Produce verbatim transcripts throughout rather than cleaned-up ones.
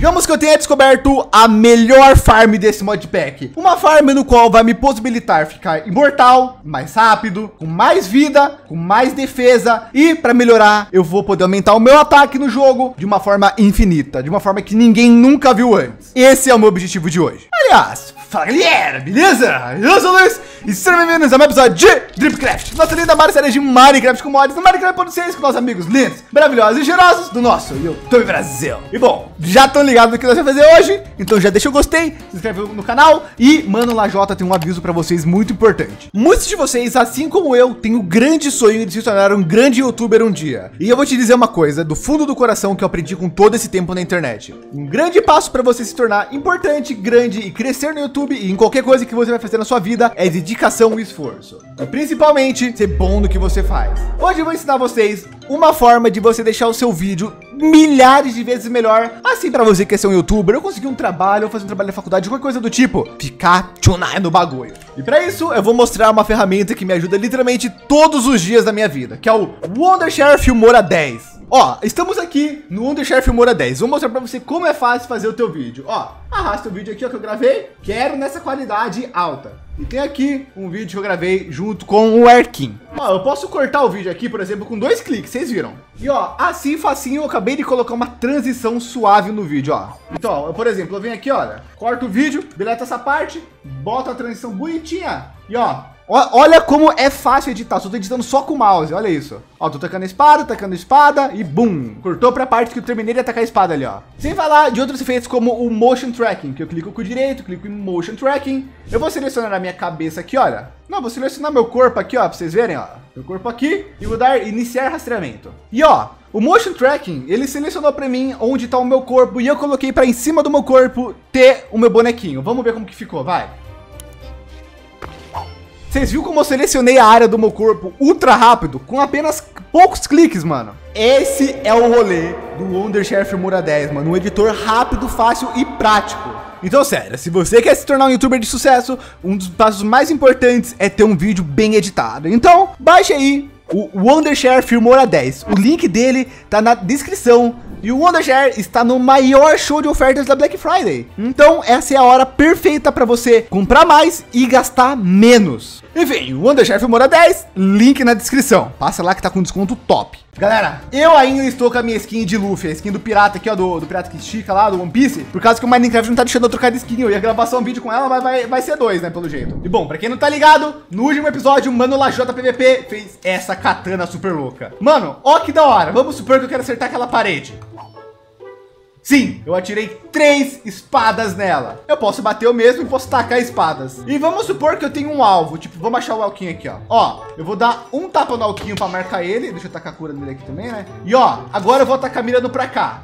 digamos que eu tenha descoberto a melhor farm desse modpack. Uma farm no qual vai me possibilitar ficar imortal, mais rápido, com mais vida, com mais defesa. E para melhorar, eu vou poder aumentar o meu ataque no jogo de uma forma infinita, de uma forma que ninguém nunca viu antes. Esse é o meu objetivo de hoje. Aliás, fala galera, beleza? Eu sou o Luiz e sejam bem-vindos a mais um episódio de Dripcraft, nossa linda série de Minecraft com mods no Minecraft ponto seis com nossos amigos lindos, maravilhosos e cheirosos do nosso YouTube Brasil. E bom, já estão ligados no que nós vamos fazer hoje, então já deixa o gostei, se inscreve no canal e Mano Lajota tem um aviso para vocês muito importante. Muitos de vocês, assim como eu, têm o grande sonho de se tornar um grande youtuber um dia. E eu vou te dizer uma coisa do fundo do coração que eu aprendi com todo esse tempo na internet. Um grande passo para você se tornar importante, grande e crescer no YouTube e em qualquer coisa que você vai fazer na sua vida é dedicação e esforço. E principalmente ser bom no que você faz. Hoje eu vou ensinar vocês uma forma de você deixar o seu vídeo milhares de vezes melhor. Assim, para você que quer ser um youtuber, eu conseguir um trabalho, ou fazer um trabalho na faculdade, qualquer coisa do tipo, ficar tchunai no bagulho. E para isso, eu vou mostrar uma ferramenta que me ajuda literalmente todos os dias da minha vida, que é o Wondershare Filmora dez. Ó, estamos aqui no Wondershare Filmora dez. Vou mostrar para você como é fácil fazer o teu vídeo. Ó, arrasta o vídeo aqui, ó, que eu gravei. Quero nessa qualidade alta. E tem aqui um vídeo que eu gravei junto com o Erkin. Ó, eu posso cortar o vídeo aqui, por exemplo, com dois cliques, vocês viram? E ó, assim facinho, eu acabei de colocar uma transição suave no vídeo, ó. Então, ó, eu, por exemplo, eu venho aqui, olha, corto o vídeo, deleta essa parte, boto a transição bonitinha. E ó, olha como é fácil editar, só tô editando só com o mouse, olha isso. Ó, tô tacando a espada, tacando a espada e bum, cortou pra parte que eu terminei de atacar a espada ali, ó. Sem falar de outros efeitos como o Motion Tracking, que eu clico com o direito, clico em Motion Tracking. Eu vou selecionar a minha cabeça aqui, olha. Não, vou selecionar meu corpo aqui, ó, pra vocês verem, ó. Meu corpo aqui e vou dar iniciar rastreamento. E ó, o Motion Tracking, ele selecionou pra mim onde tá o meu corpo e eu coloquei pra em cima do meu corpo ter o meu bonequinho. Vamos ver como que ficou, vai. Vocês viram como eu selecionei a área do meu corpo ultra rápido, com apenas poucos cliques, mano? Esse é o rolê do Wondershare Filmora dez, mano. Um editor rápido, fácil e prático. Então, sério, se você quer se tornar um youtuber de sucesso, um dos passos mais importantes é ter um vídeo bem editado. Então, baixe aí o Wondershare Filmora dez. O link dele tá na descrição. E o Wondershare está no maior show de ofertas da Black Friday. Então, essa é a hora perfeita para você comprar mais e gastar menos. Enfim, o Wondershare Filmora dez, link na descrição. Passa lá que tá com desconto top. Galera, eu ainda estou com a minha skin de Luffy, a skin do pirata aqui, ó, do, do pirata que estica lá, do One Piece. Por causa que o Minecraft não tá deixando eu trocar de skin. Eu ia gravar só um vídeo com ela, mas vai, vai ser dois, né, pelo jeito. E bom, pra quem não tá ligado, no último episódio, o Mano Lajota P V P fez essa katana super louca. Mano, ó que da hora. Vamos supor que eu quero acertar aquela parede. Sim, eu atirei três espadas nela. Eu posso bater eu mesmo e posso tacar espadas. E vamos supor que eu tenho um alvo. Tipo, vamos achar o Alquinho aqui, ó. Ó, eu vou dar um tapa no Alquinho para marcar ele. Deixa eu tacar a cura nele aqui também, né? E ó, agora eu vou tacar mirando pra cá.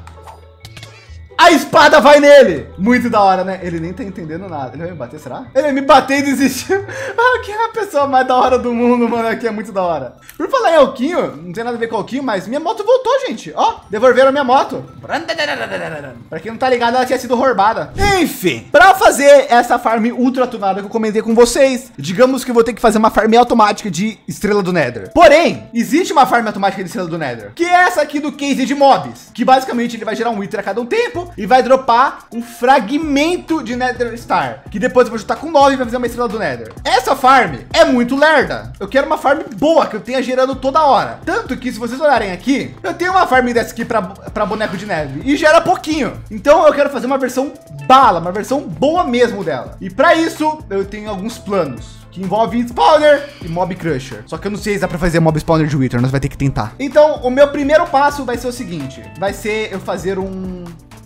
A espada vai nele. Muito da hora, né? Ele nem tá entendendo nada. Ele vai me bater, será? Ele vai me bater e desistiu. Ah, que é a pessoa mais da hora do mundo, mano. Aqui é muito da hora. Por falar em Alquinho, não tem nada a ver com Alquinho, mas minha moto voltou, gente. Ó, devolveram a minha moto. Pra quem não tá ligado, ela tinha sido roubada. Enfim, pra fazer essa farm ultra tunada que eu comentei com vocês, digamos que eu vou ter que fazer uma farm automática de Estrela do Nether. Porém, existe uma farm automática de Estrela do Nether, que é essa aqui do case de mobs, que basicamente ele vai gerar um Wither a cada um tempo e vai dropar um fragmento de Nether Star, que depois eu vou juntar com nove e vai fazer uma Estrela do Nether. Essa farm é muito lerda. Eu quero uma farm boa, que eu tenha gerando toda hora. Tanto que se vocês olharem aqui, eu tenho uma farm dessa aqui para boneco de neve e gera pouquinho. Então eu quero fazer uma versão bala, uma versão boa mesmo dela. E para isso eu tenho alguns planos que envolve spawner e mob crusher. Só que eu não sei se dá para fazer mob spawner de Wither, nós vai ter que tentar. Então o meu primeiro passo vai ser o seguinte, vai ser eu fazer um...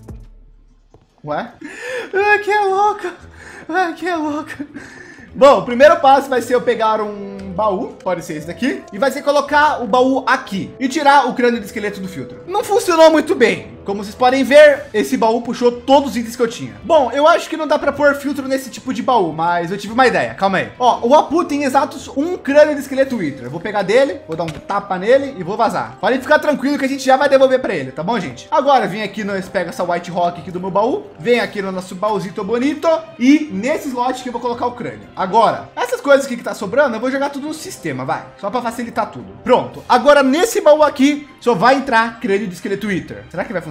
Ué? Ah, que é louca. Ah, que é louca. Bom, o primeiro passo vai ser eu pegar um baú, pode ser esse daqui, e vai ser colocar o baú aqui e tirar o crânio de esqueleto do filtro. Não funcionou muito bem. Como vocês podem ver, esse baú puxou todos os itens que eu tinha. Bom, eu acho que não dá para pôr filtro nesse tipo de baú, mas eu tive uma ideia. Calma aí. Ó, o Apu tem exatos um crânio de esqueleto Wither. Eu vou pegar dele, vou dar um tapa nele e vou vazar. Podem ficar tranquilo que a gente já vai devolver para ele, tá bom, gente? Agora, vem aqui, nós pega essa White Rock aqui do meu baú, vem aqui no nosso baúzito bonito e nesse slot que eu vou colocar o crânio. Agora, essas coisas aqui que tá sobrando, eu vou jogar tudo no sistema, vai. Só para facilitar tudo. Pronto. Agora, nesse baú aqui, só vai entrar crânio de esqueleto Wither. Será que vai funcionar?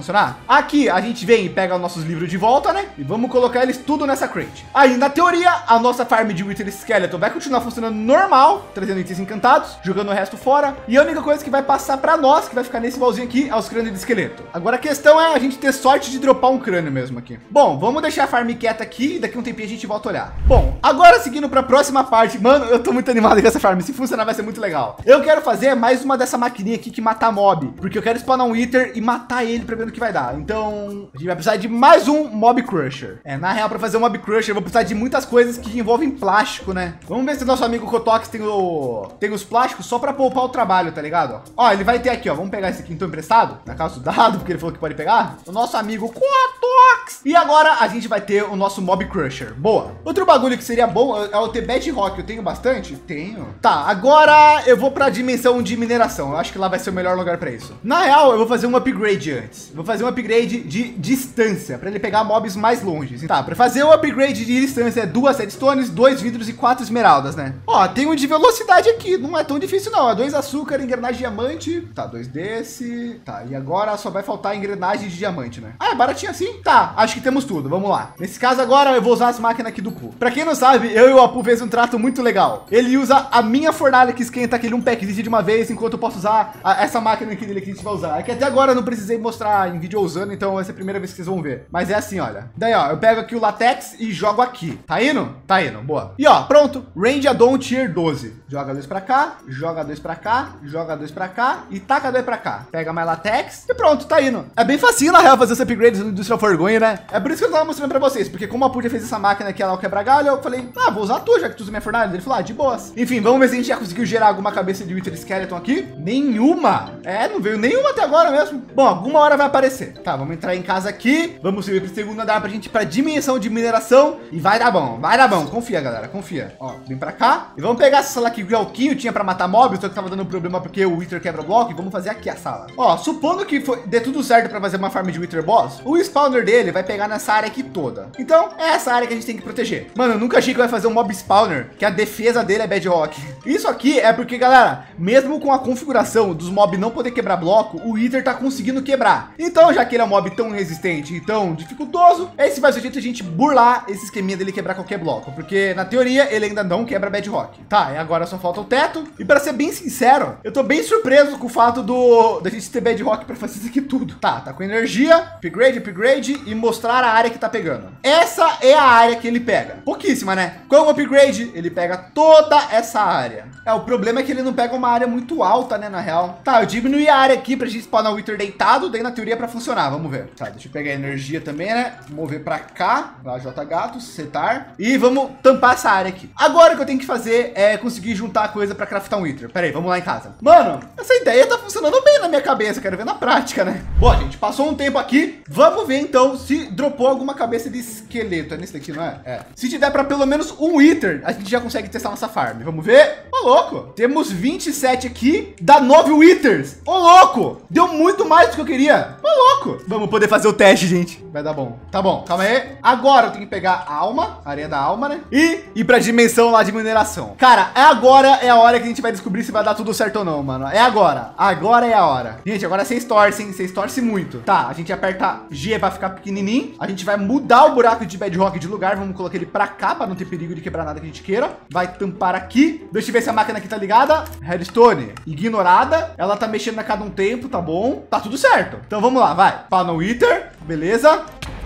funcionar? Aqui a gente vem e pega os nossos livros de volta, né? E vamos colocar eles tudo nessa crate. Aí, na teoria, a nossa farm de Wither Skeleton vai continuar funcionando normal, trazendo itens encantados, jogando o resto fora. E a única coisa que vai passar para nós, que vai ficar nesse baúzinho aqui, é os crânios de esqueleto. Agora a questão é a gente ter sorte de dropar um crânio mesmo aqui. Bom, vamos deixar a farm quieta aqui e daqui a um tempinho a gente volta a olhar. Bom, agora seguindo para a próxima parte. Mano, eu tô muito animado com essa farm. Se funcionar vai ser muito legal. Eu quero fazer mais uma dessa maquininha aqui que mata mob, porque eu quero spawnar um Wither e matar ele para ver o que vai dar. Então, a gente vai precisar de mais um Mob Crusher. É, na real, para fazer um Mob Crusher, eu vou precisar de muitas coisas que envolvem plástico, né? Vamos ver se o nosso amigo Kotox tem, o... tem os plásticos só para poupar o trabalho, tá ligado? Ó, ele vai ter aqui, ó. Vamos pegar esse aqui então emprestado, na casa do dado, porque ele falou que pode pegar. O nosso amigo Kotox. E agora a gente vai ter o nosso Mob Crusher. Boa. Outro bagulho que seria bom é o ter Bedrock. Eu tenho bastante? Tenho. Tá, agora eu vou para a dimensão de mineração. Eu acho que lá vai ser o melhor lugar para isso. Na real, eu vou fazer um upgrade antes. Vou fazer um upgrade de distância para ele pegar mobs mais longe. Tá, para fazer o upgrade de distância é duas redstones, dois vidros e quatro esmeraldas, né? Ó, tem um de velocidade aqui. Não é tão difícil não. É dois açúcar, engrenagem diamante. Tá, dois desse. Tá, e agora só vai faltar engrenagem de diamante, né? Ah, é baratinho assim? Tá, acho que temos tudo. Vamos lá. Nesse caso agora eu vou usar as máquinas aqui do Pu. Para quem não sabe, eu e o Apu fez um trato muito legal. Ele usa a minha fornalha que esquenta aquele um packzinho de uma vez, enquanto eu posso usar a, essa máquina aqui dele que a gente vai usar. É que até agora eu não precisei mostrar em vídeo usando, então vai ser a primeira vez que vocês vão ver. Mas é assim, olha. Daí, ó, eu pego aqui o latex e jogo aqui. Tá indo? Tá indo, boa. E ó, pronto. Range Addon Tier doze. Joga dois pra cá, joga dois pra cá, joga dois pra cá e taca dois pra cá. Pega mais latex e pronto, tá indo. É bem facinho na real fazer esse upgrade no Industrial Forgonha, né? É por isso que eu tava mostrando pra vocês, porque como a Pu já fez essa máquina aqui, ela é o quebra-galho, eu falei, ah, vou usar tu, já que tu usa minha fornalha. Ele falou, ah, de boas. Enfim, vamos ver se a gente já conseguiu gerar alguma cabeça de Wither Skeleton aqui. Nenhuma. É, não veio nenhuma até agora mesmo. Bom, alguma hora vai aparecer. Tá, vamos entrar em casa aqui. Vamos subir pro segundo andar pra gente ir pra dimensão de mineração. E vai dar bom, vai dar bom. Confia, galera, confia. Ó, vem pra cá. E vamos pegar essa sala aqui que o Alquinho tinha pra matar mob, só que tava dando problema porque o Wither quebra bloco. E vamos fazer aqui a sala. Ó, supondo que foi, dê tudo certo pra fazer uma farm de Wither Boss, o spawner dele vai pegar nessa área aqui toda. Então, é essa área que a gente tem que proteger. Mano, eu nunca achei que vai fazer um mob spawner, que a defesa dele é Bedrock. Isso aqui é porque, galera, mesmo com a configuração dos mobs não poder quebrar bloco, o Wither tá conseguindo quebrar. Então, já que ele é um mob tão resistente e tão dificultoso, esse vai ser o jeito de a gente burlar esse esqueminha dele quebrar qualquer bloco. Porque, na teoria, ele ainda não quebra Bedrock. Tá, e agora só falta o teto. E para ser bem sincero, eu tô bem surpreso com o fato do da gente ter Bedrock para fazer isso aqui tudo. Tá, tá com energia, upgrade, upgrade e mostrar a área que tá pegando. Essa é a área que ele pega. Pouquíssima, né? Com o upgrade, ele pega toda essa área. É, o problema é que ele não pega uma área muito alta, né, na real. Tá, eu diminuí a área aqui pra gente spawnar o Wither deitado, daí na teoria pra funcionar, vamos ver. Tá, deixa eu pegar a energia também, né? Mover pra cá, lá, J Gatos, setar. E vamos tampar essa área aqui. Agora o que eu tenho que fazer é conseguir juntar a coisa pra craftar um Wither. Pera aí, vamos lá em casa. Mano, essa ideia tá funcionando bem na minha cabeça, quero ver na prática, né? Bom, gente, passou um tempo aqui, vamos ver então se dropou alguma cabeça de esqueleto. É nesse daqui, não é? É. Se tiver pra pelo menos um Wither, a gente já consegue testar nossa farm. Vamos ver? Ô, louco! Temos vinte e sete aqui, dá nove Withers. Ô, louco! Deu muito mais do que eu queria. Ô, louco! Vamos poder fazer o teste, gente. Vai dar bom. Tá bom, calma aí. Agora eu tenho que pegar a alma, a areia da alma, né? E ir pra dimensão lá de mineração. Cara, é agora, é a hora que a gente vai descobrir se vai dar tudo certo ou não, mano. É agora. Agora é a hora. Gente, agora vocês torcem, vocês torcem muito. Tá, a gente aperta G pra ficar pequenininho. A gente vai mudar o buraco de Bedrock de lugar. Vamos colocar ele pra cá, pra não ter perigo de quebrar nada que a gente queira. Vai tampar aqui. Deixa eu ver se a máquina aqui tá ligada. Redstone ignorada. Ela tá mexendo a cada um tempo, tá bom? Tá tudo certo. Então vamos lá, vai. Spawn o Wither. Beleza.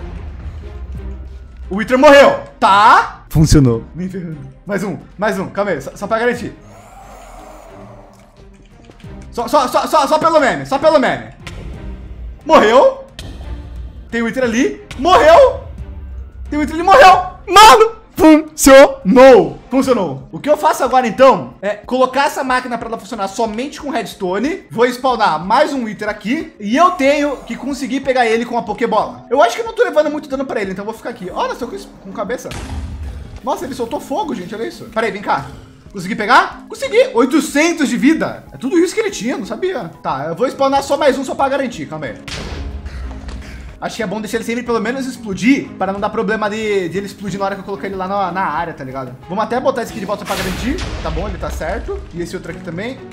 O Wither morreu. Tá. Funcionou. Mais um, mais um. Calma aí, só, só pra garantir. Só, só, só, só, só pelo meme, só pelo meme. Morreu. Tem o Wither ali. Morreu. Tem o Wither ali, morreu. Mano, funcionou. Funcionou. O que eu faço agora, então, é colocar essa máquina para ela funcionar somente com redstone. Vou spawnar mais um Wither aqui. E eu tenho que conseguir pegar ele com a Pokébola. Eu acho que eu não tô levando muito dano para ele, então eu vou ficar aqui. Olha, estou com, com cabeça. Nossa, ele soltou fogo, gente. Olha isso. Peraí, vem cá. Consegui pegar? Consegui. oitocentos de vida. É tudo isso que ele tinha, não sabia. Tá, eu vou spawnar só mais um só para garantir. Calma aí. Acho que é bom deixar ele sempre pelo menos explodir, para não dar problema de, de ele explodir na hora que eu colocar ele lá na, na área, tá ligado? Vamos até botar esse aqui de volta para garantir. Tá bom, ele tá certo. E esse outro aqui também.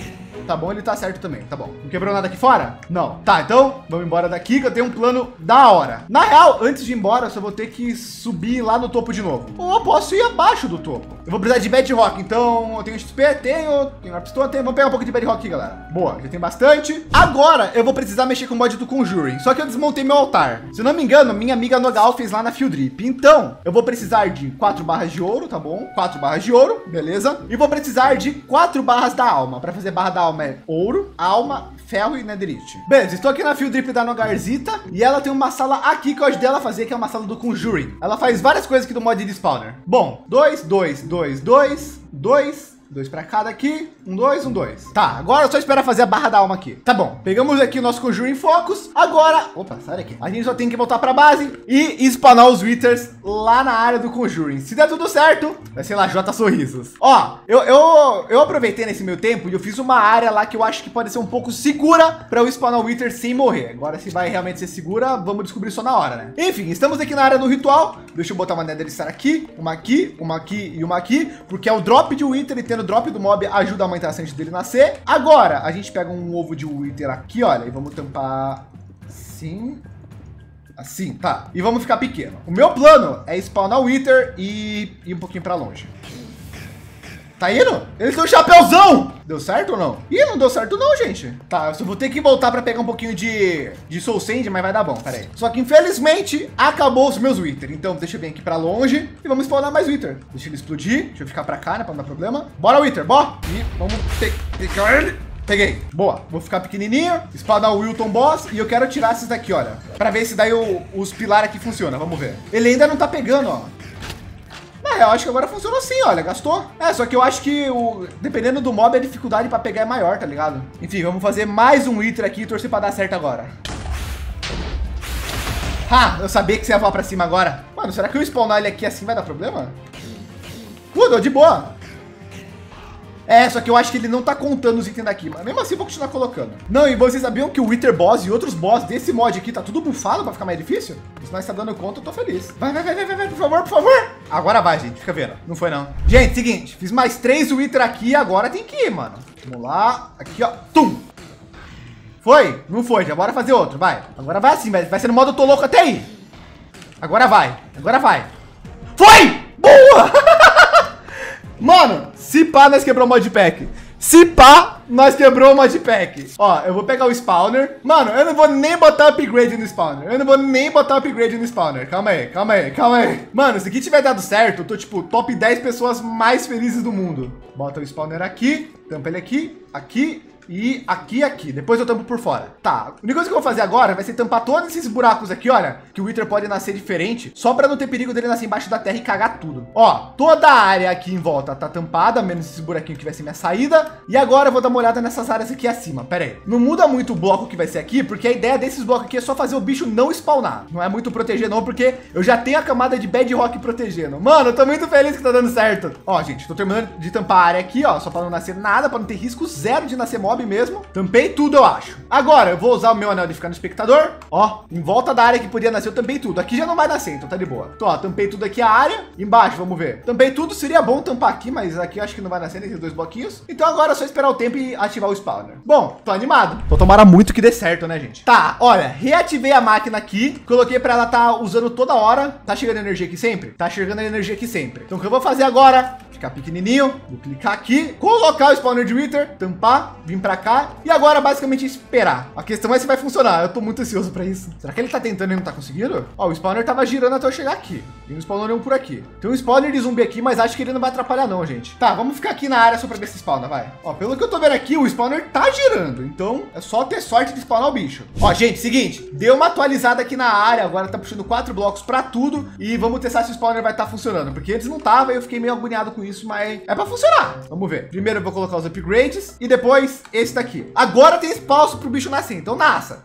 Tá bom, ele tá certo também. Tá bom. Não quebrou nada aqui fora? Não. Tá, então vamos embora daqui que eu tenho um plano da hora. Na real, antes de ir embora, eu só vou ter que subir lá no topo de novo. Ou eu posso ir abaixo do topo. Eu vou precisar de Bedrock, então eu tenho X P, tenho, tenho a pistola, tenho. Vamos pegar um pouco de Bedrock aqui, galera. Boa, já tem bastante. Agora eu vou precisar mexer com o mod do Conjuring. Só que eu desmontei meu altar. Se eu não me engano, minha amiga Nogal fez lá na Field Drip. Então, eu vou precisar de quatro barras de ouro, tá bom? quatro barras de ouro, beleza? E vou precisar de quatro barras da alma. Para fazer barra da alma é ouro, alma, ferro e netherite. Beleza, estou aqui na Field Drip da Nogarzita e ela tem uma sala aqui que eu ajudei ela a fazer, que é uma sala do Conjuring. Ela faz várias coisas aqui do mod de spawner. Bom, dois, dois, dois, dois, dois. Dois para cada aqui. Um, dois, um, dois. Tá, agora é só esperar fazer a barra da alma aqui. Tá bom, pegamos aqui o nosso Conjuring Focus. Agora, opa, sai daqui. A gente só tem que voltar para base e spawnar os Withers lá na área do Conjuring. Se der tudo certo, vai ser lá J Sorrisos. Ó, eu, eu, eu aproveitei nesse meu tempo e eu fiz uma área lá que eu acho que pode ser um pouco segura para eu spawnar o Wither sem morrer. Agora, se vai realmente ser segura, vamos descobrir só na hora, né? Enfim, estamos aqui na área do ritual. Deixa eu botar uma Nether Star aqui, uma aqui, uma aqui e uma aqui, porque é o drop de Wither e tendo o drop do mob ajuda a aumentar a chance dele nascer. Agora, a gente pega um ovo de Wither aqui, olha, e vamos tampar assim. Assim, tá. E vamos ficar pequeno. O meu plano é spawnar o Wither e ir um pouquinho para longe. Tá indo? Eles têm um chapéuzão! Deu certo ou não? Ih, não deu certo não, gente. Tá, eu só vou ter que voltar para pegar um pouquinho de, de Soul Sand, mas vai dar bom, pera aí. Só que, infelizmente, acabou os meus Wither. Então, deixa eu vir aqui para longe e vamos spawnar mais Wither. Deixa ele explodir. Deixa eu ficar para cá, né, para não dar problema. Bora, Wither, bora! E vamos pe pegar ele. Peguei. Boa. Vou ficar pequenininho, spawnar o Wilton Boss e eu quero tirar esses daqui, olha. Para ver se daí o, os pilares aqui funcionam. Vamos ver. Ele ainda não tá pegando, ó. É, eu acho que agora funciona assim, olha, gastou. É, só que eu acho que o, dependendo do mob, a dificuldade para pegar é maior, tá ligado? Enfim, vamos fazer mais um Wither aqui e torcer para dar certo agora. Ah, eu sabia que você ia voar para cima agora. Mano, será que eu spawnar ele aqui assim vai dar problema? Uh, deu de boa. É, só que eu acho que ele não tá contando os itens daqui, mas mesmo assim eu vou continuar colocando. Não, e vocês sabiam que o Wither Boss e outros boss desse mod aqui tá tudo bufado pra ficar mais difícil? Se nós tá dando conta, eu tô feliz. Vai, vai, vai, vai, vai, por favor, por favor. Agora vai, gente, fica vendo. Não foi, não. Gente, seguinte, fiz mais três Wither aqui, agora tem que ir, mano. Vamos lá, aqui, ó. Tum! Foi? Não foi, já bora fazer outro, vai. Agora vai assim, vai, vai ser no modo tô louco até aí. Agora vai, agora vai. Foi! Boa! Mano, se pá, nós quebrou o modpack. Se pá, nós quebrou o modpack. Ó, eu vou pegar o spawner. Mano, eu não vou nem botar upgrade no spawner. Eu não vou nem botar upgrade no spawner. Calma aí, calma aí, calma aí. Mano, se aqui tiver dado certo, eu tô tipo top dez pessoas mais felizes do mundo. Bota o spawner aqui, tampa ele aqui, aqui. E aqui, aqui. Depois eu tampo por fora. Tá. A única coisa que eu vou fazer agora vai ser tampar todos esses buracos aqui, olha. Que o Wither pode nascer diferente. Só para não ter perigo dele nascer embaixo da terra e cagar tudo. Ó, toda a área aqui em volta tá tampada, menos esses buraquinhos que vai ser minha saída. E agora eu vou dar uma olhada nessas áreas aqui acima. Pera aí. Não muda muito o bloco que vai ser aqui, porque a ideia desses blocos aqui é só fazer o bicho não spawnar. Não é muito proteger não, porque eu já tenho a camada de bedrock protegendo. Mano, eu tô muito feliz que tá dando certo. Ó, gente, tô terminando de tampar a área aqui, ó. Só para não nascer nada, para não ter risco zero de nascer mob mesmo. Tampei tudo, eu acho. Agora eu vou usar o meu anel de ficar no espectador. Ó, em volta da área que podia nascer, eu tampei tudo. Aqui já não vai nascer, então tá de boa. Então, ó, tampei tudo aqui a área. Embaixo, vamos ver. Tampei tudo, seria bom tampar aqui, mas aqui eu acho que não vai nascer nesses dois bloquinhos. Então agora é só esperar o tempo e ativar o spawner. Bom, tô animado. Então tomara muito que dê certo, né, gente? Tá, olha, reativei a máquina aqui. Coloquei para ela tá usando toda hora. Tá chegando energia aqui sempre? Tá chegando a energia aqui sempre. Então o que eu vou fazer agora? Ficar pequenininho, vou clicar aqui, colocar o spawner de Wither, tampar, vir para cá e agora basicamente esperar. A questão é se vai funcionar. Eu tô muito ansioso para isso. Será que ele tá tentando e não tá conseguindo? Ó, o spawner tava girando até eu chegar aqui. Tem um spawner um por aqui. Tem um spawner de zumbi aqui, mas acho que ele não vai atrapalhar não, gente. Tá, vamos ficar aqui na área só para ver se spawna, vai. Ó, pelo que eu tô vendo aqui, o spawner tá girando. Então é só ter sorte de spawnar o bicho. Ó, gente, seguinte, deu uma atualizada aqui na área. Agora tá puxando quatro blocos para tudo e vamos testar se o spawner vai estar tá funcionando, porque antes não tava e eu fiquei meio agoniado com isso, mas é para funcionar. Vamos ver. Primeiro eu vou colocar os upgrades e depois esse daqui. Agora tem espaço para o bicho nascer, então nasça.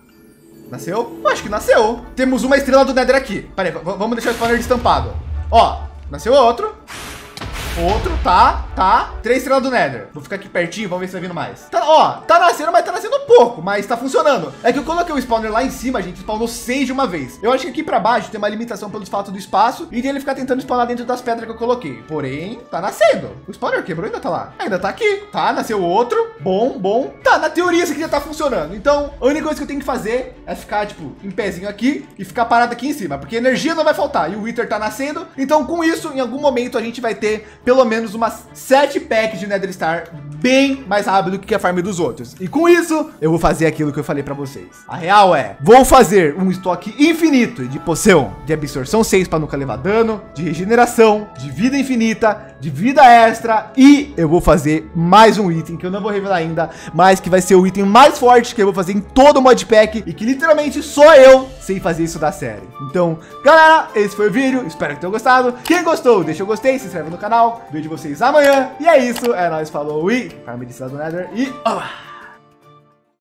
Nasceu? Eu acho que nasceu. Temos uma estrela do Nether aqui. Pera aí, vamos deixar o spawner destampado. Ó, nasceu outro. Outro, tá. tá? Três estrelas do Nether. Vou ficar aqui pertinho, vamos ver se vai vindo mais. Tá, ó, tá nascendo, mas tá nascendo pouco, mas tá funcionando. É que eu coloquei o spawner lá em cima, a gente spawnou seis de uma vez. Eu acho que aqui pra baixo tem uma limitação pelo fato do espaço e de ele ficar tentando spawnar dentro das pedras que eu coloquei. Porém, tá nascendo. O spawner quebrou, ainda tá lá. Ainda tá aqui, tá? Nasceu outro. Bom, bom. Tá, na teoria isso aqui já tá funcionando. Então, a única coisa que eu tenho que fazer é ficar, tipo, em pezinho aqui e ficar parado aqui em cima, porque energia não vai faltar. E o Wither tá nascendo. Então, com isso, em algum momento a gente vai ter pelo menos umas sete packs de Nether Star bem mais rápido que a farm dos outros. E com isso, eu vou fazer aquilo que eu falei para vocês. A real é, vou fazer um estoque infinito de poção de absorção seis para nunca levar dano, de regeneração, de vida infinita, de vida extra, e eu vou fazer mais um item que eu não vou revelar ainda, mas que vai ser o item mais forte que eu vou fazer em todo o modpack e que literalmente só eu sei fazer isso da série. Então, galera, esse foi o vídeo, espero que tenham gostado. Quem gostou, deixa o gostei, se inscreve no canal, vejo vocês amanhã, e é isso, é nóis, falou e farm de Estrela do Nether e... Oh!